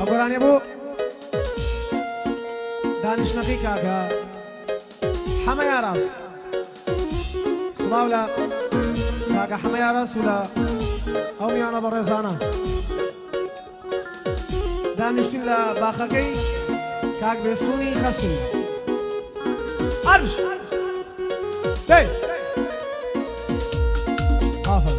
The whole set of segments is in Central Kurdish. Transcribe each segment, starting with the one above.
أقولاني أبو دانش نقيقة حما يا راس صلاولا كاكا حما يا راس ولا أو ميانا برزانا دانشتين لا باخكي كاك بيستوني خسن أرش بي آفر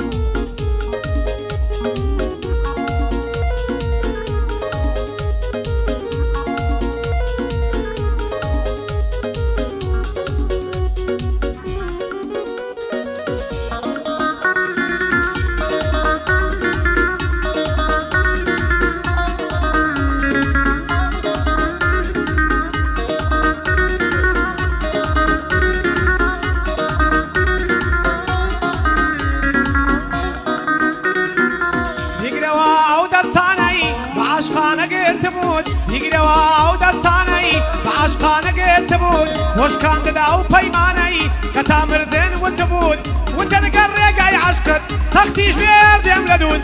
وش كان داو بيماني كتامردن وتبود وتنقرق اي عشقت سختيش بيردم لدود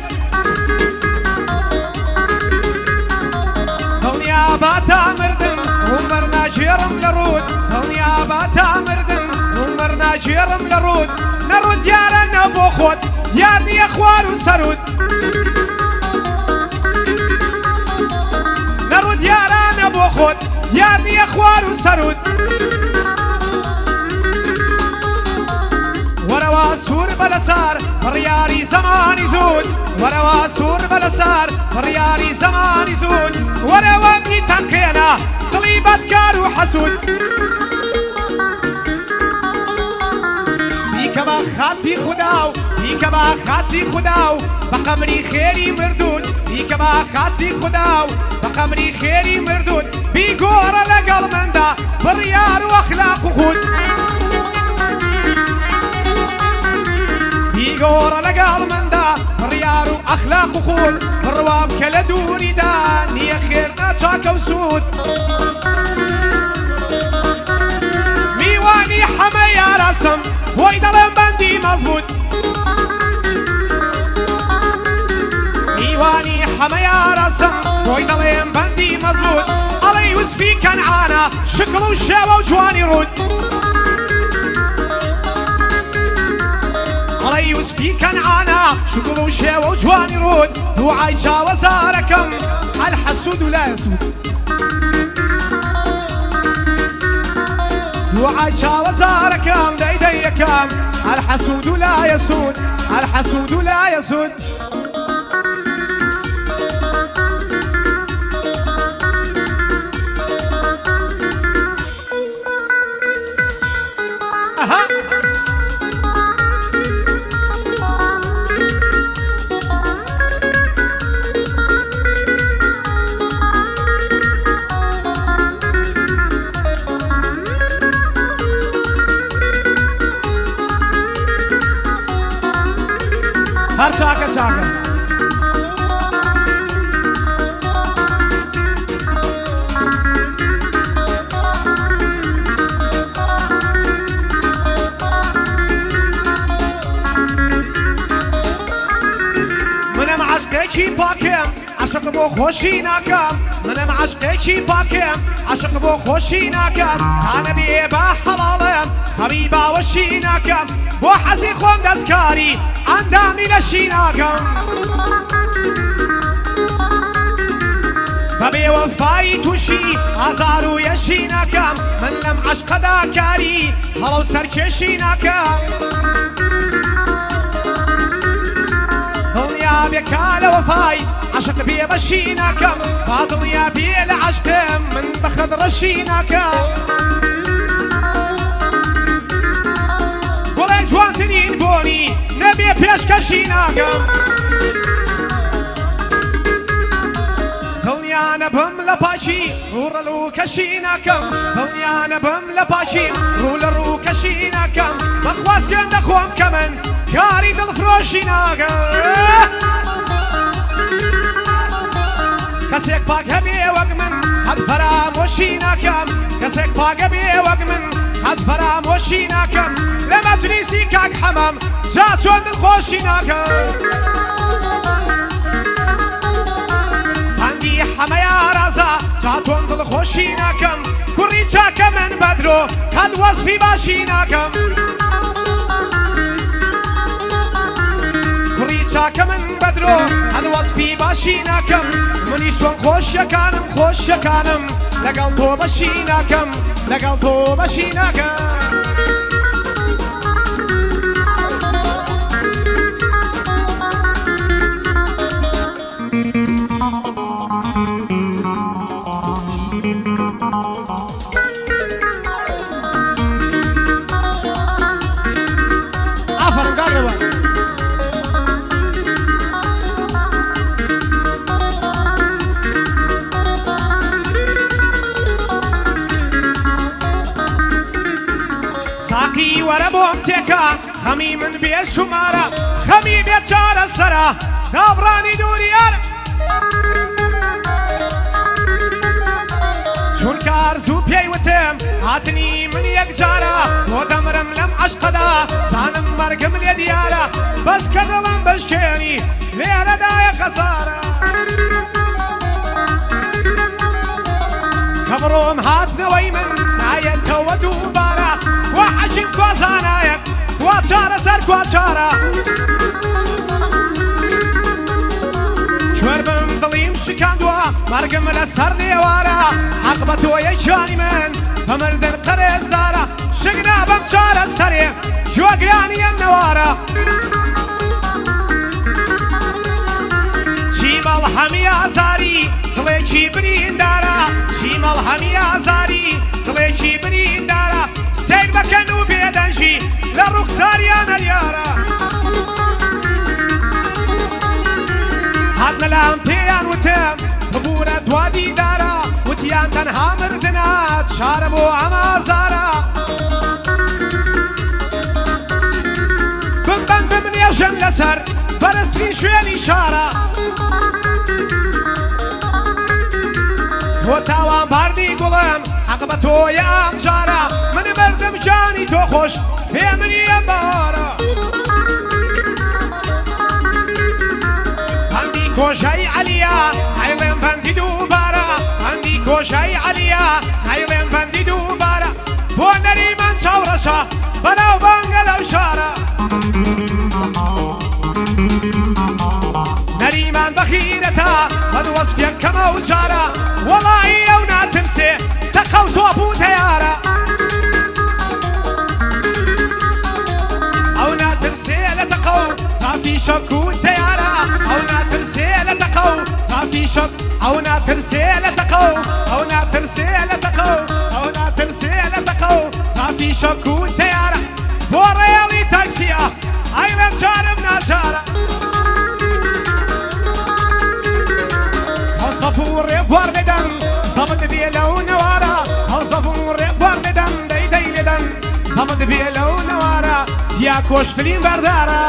هونيا باتامردن ومرنا جيرم لرود هونيا باتامردن ومرنا جيرم لرود نرود ديارنا بوخود ديارني اخوار وسرود نرود ديارنا بوخود ديارني اخوار وسرود وروا سور بلسار رياري زمان زود وروا سور بلسار رياري زمان زود وروا ميتانكينا طليبت كارو حسود بيكما خاطي خداو بيكما خاطي خداو بقمري خيري مردود بيكما خاطي خداو بقمري خيري مردود بيقور لقل من دا بريار واخلاق وخود بيقور لقل من دا بريار واخلاق وخود الرواب كلا دوني دا نيا خيرنا تشاك وسود ميواني حما يا رسم ويدلم بندي مظبوط ميواني حما يا رسم ويدلم بندي مظبوط علي وسفي كنعانا شكل وشاوة وجواني رود علي وسفي كنعانا شكل وشاوة وجواني رود دوعاي جاوزاركم الحسود ولا يسود دوعاي جاوزاركم ديديكم الحسود ولا يسود الحسود ولا يسود هر چاکر چاکر منم عشقی پاکم عشق بو خوشی نکم منم عشقی پاکم عشق بو خوشی نکم انا بی با حلالم حبیبا وشی نکم بو حسی خوم دستکاری اندامی لشی نکم ببی وفایی توشی آزارو یشی نکم من لم عشق داکاری هلو سرکشی نکم دنیا بکال وفای عشق بی بشی نکم با دنیا بی لعشقم من بخد رشی نکم گل جوان ترین بونی نبی پیشکشی نکم دنیا نبم لپاشی رو کشی نکم دنیا نبم لپاشی رو کشی نکم بخواسیم دخوام کمن کاری دل فروشی نکم کسیک پاک همی وق من حد فراموشی نکم کسیک پاک همی وق من حد فراموشی نکم لمجلیسی کاک حمام جا چون دل خوشی نکم بندی حمایا چاتۆم دڵخۆشی ناکەم کوڕی چاکە من بەدرۆ قەت وەزفی باشی ناکەم کوڕی چاکە من بەدرۆ قەت وەزفی باشی ناکەم منیش چۆن خۆشیەکانم لەگەڵ تۆ بەشی ناکەم لەگەڵ تۆ بەشی ناکەم ئافەرم کاکەوە ساقی وەرە بۆم تێکە خەمی من بێ شومارە خەمی بێ چارە سەرە دابڕانی دووریارە چونکە ئەرزوو پێیوتم هاتنی من یەکجارە بۆ دەمرم لەم عەشقەدا زانم مەرگم لێ دیارە بەس کە دڵم بشکێنی لێرەدایە خەسارە کە بڕۆم هاتنەوەی من نایەتەوە دووبارە وا حەشم کوا زانایەک کوا چارە سەر کوا چارە کوێر بم دڵیم شکاندووە مەرگم لەسەر دێوارە حەق بە تۆیە جانی من بە مردن قەرێزدارە شک نابەم چارە سەرێ جوەگرانی ئەم نەوارە چیمەڵ هەمی ئازاری دڵێکی بریندارە چیمەڵ هەمی ئازاری دڵێکی بریندارە سیر بەکەن و بێدەنجی لە ڕوخساریانە یارە هات مەلام پێیان وتم ببوورە دوا دیدارە وتیان تەنها مردنات شارە بۆ ئەمازارە بمبەن بمنێژم لەسەر بەرزترین شوێنی شارە تۆ تاوان باردی گوڵم حەق بە تۆیە ئەم جارە من مردم جانی تۆ خۆش پێ منی ئەم بارە کۆشایی عەلیە نایڵێم بەندی دووبارە هەندی کۆشایی عەلیە نایڵێم بەندی دووبارە بۆ نەریمان چاوڕەشە بەناو بانگە لەو شارە نەریمان بەخیرەتە بەدوەسفێن کەمە و جارە وەڵایی ئەو ناترسێ تەقە و تۆپ و تەیارە ئەو ناترسێ لە تەقە و تافی شەک و تەیارە ئەو ناترسێ لە تەقە و تافی شەک ئەو ناترسێ لە تەقە و ئەو ناترسێ لە تەقە و ئەو ناترسێ لە تەقە و تافی شەک و تەیارە بۆ ڕێڵی تاکسیە ئایڵێم جارم ناجارە سەوسەف و ڕێبوار لێدەن زەمن بێ لەو نەوارە سەوسەف و ڕێبوار لێدەن دەیدەی لێدەن زەمن بێ لەو نەوارە دیا کۆشترین بەردارە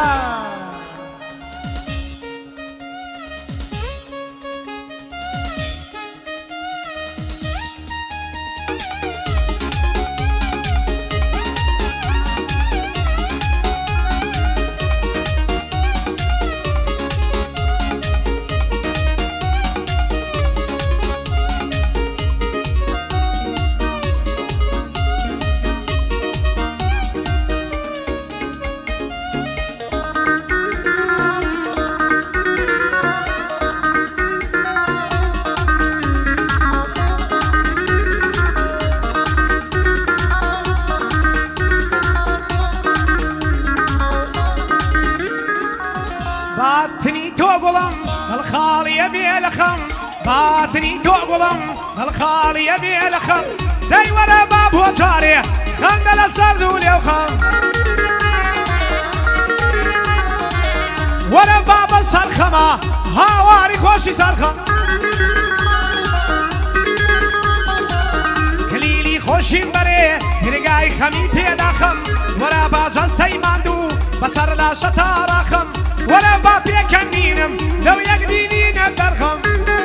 باتنی تۆ گوڵم هەڵخاڵیە بێ لە خەم باتنی تۆ گوڵم هەڵخاڵیە بێ لە خەم دەی وەرە با بۆ جارێ خەندە لە سەرد و لێو خەم وەرە با بە سەرخەمە هاواری خۆشی سەرخەم کلیلی خۆشیم بەرێ هێرگای خەمی پێداخەم وەرە با جەستەی ماندوو بەسەر لاشە تاڕاخەم وەرە با پێکەنینم لەو یەک بینینە دەرخەم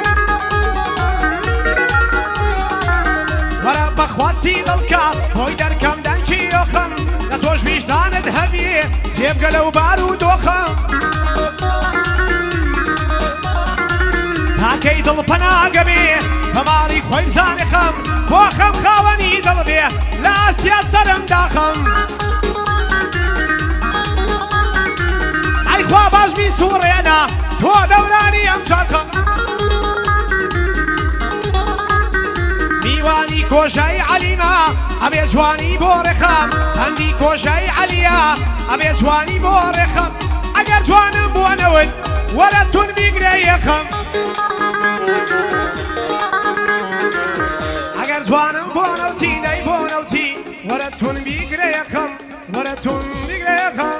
وەرە بەخواستی دڵکە بۆی دەرکەم دەنگی یۆخەم لە تۆش ویژدانت هەبێ تێبگە لەو بار و دۆخەم تاکەی دڵ پەناگەبێ بەماڵی خۆی بزانێ خەم بۆ خەم خاوەنی دڵبێ لە ئاستیا سەرم داخەم ئەیخوا باشمی سوڕێنە تۆ دەورانی ئەم جارخەم میوانی کۆژای عەلیمە ئەبێ جوانی بۆ ڕێخەم هەندی کۆژای عەلیە ئەبێ جوانی بۆ ڕێخەم ئەگەر جوانم بۆ نەوت وەرە تون بیگرێ یەخەم ئەگەر جوانم بۆ نەوتی دەی بۆ نەوتی وەرە تون بیگرێ یەخەم وەرە تون بیگرێ یەخەم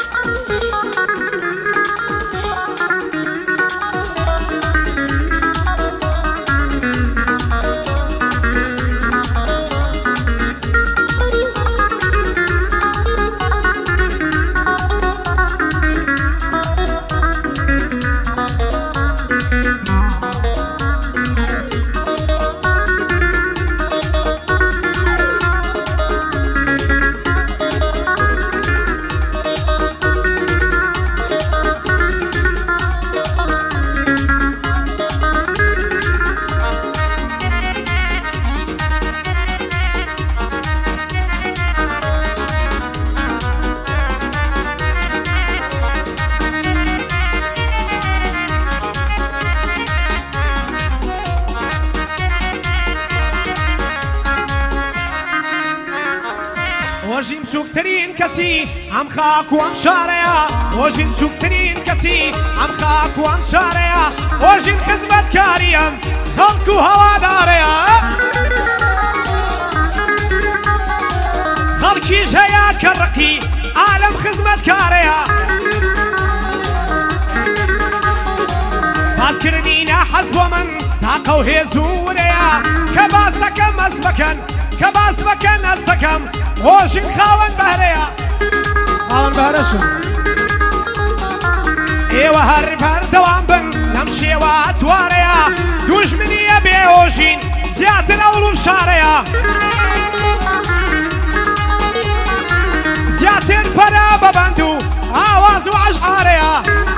وەژیم چووکترین کەسی ئەم خاک و ئەم شارەیە وەژیم چووکترین کەسی ئەم خاک و ئەم شارەیە وەژیم خزمەتکاریم خەڵک و هەوادارەیە خەڵکیش هەیە کە ڕقی ئالەم خزمەتکارەیە باسکردینە حەز بۆ من تاقە و هێزورەیە کە باس دەکەم ئەس بەکەن کە باس بەکەن ئەس دەکەم وەژین خاوەن بەهرەیە خاوەن بەهرەشم ئێوە هەر بەردەوام بن لەم شێوە ئەتوارەیە دوژمنیە بێهۆژین زیاتر ئەوڵ و شارەیە زیاتر پەرە بەبەند و ئاواز و عەشعارەیە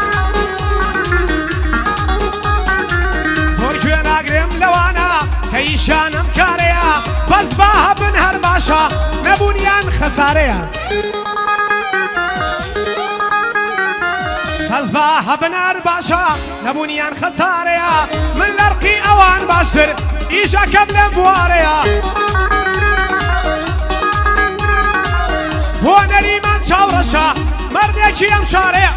زۆر گوێ ناگرێم لەوانە کە ئیشانم کارەیە بەس با هەبن هەر باشە نەبوونیان خەسارەیە بەس با هەبن هەر باشە نەبوونیان خەسارەیە من لەرقی ئەوان باشتر ئیشەکەم لەم بوارەیە بۆ نەریمان چاوڕەشە مەردێکی ئەم شارەیە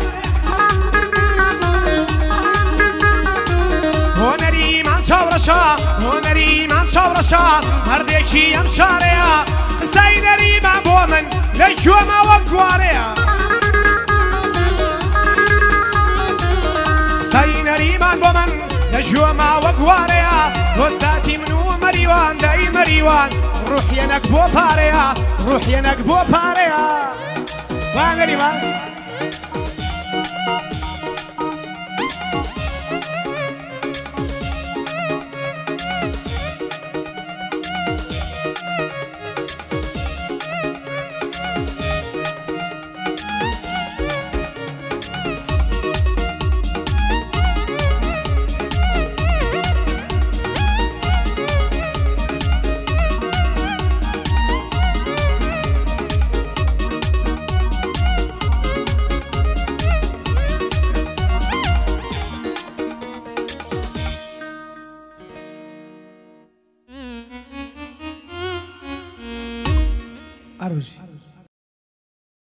بۆ نەریمان چاوڕەشە بۆ نەریمان چاوڕەشە مەردێکی ئەم شارەیە قسەی نەریمان بۆ من لە گوێمە وەک گوارەیە قسەی نەریمان بۆ من لە گوێمە وەک گوارەیە دۆستاتی من و مەریوان دای مەریوان ڕوحیەنەک بۆ پارەیە ڕوحیەنەک بۆ پارەیە وا نەریمان Aruji.